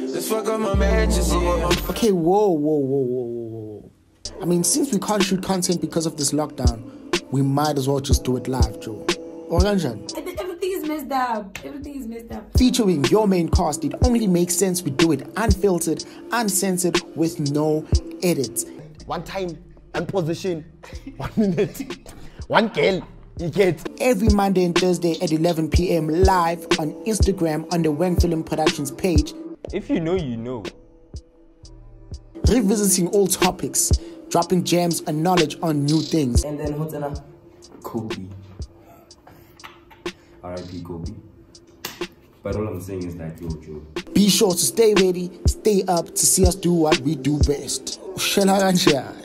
Let's fuck up my matches, yeah. Okay, whoa. I mean, since we can't shoot content because of this lockdown, we might as well just do it live, Joe. Or Kanjan. Everything is messed up. Everything is messed up. Featuring your main cast, it only makes sense we do it unfiltered, uncensored, with no edits. One time, one position, 1 minute, one girl, you get. Every Monday and Thursday at 11 p.m. live on Instagram on the Wang Film Productions page. If you know, you know. Revisiting old topics, dropping gems and knowledge on new things. And then what's another? Kobe. R.I.P. Kobe. But all I'm saying is that, yo, Joe. Be sure to stay ready, stay up to see us do what we do best. Kanjan.